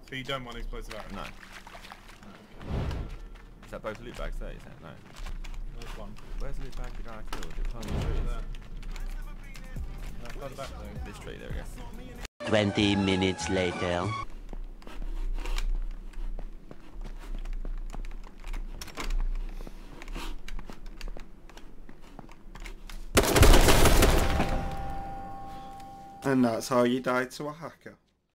But you don't want explosive arrows? No. Is that both loot bags there, you said? No. There's one. Where's the loot bag you got killed? It's on the trees. No, further back though. This tree, there we go. 20 minutes later. And that's how you died to a hacker.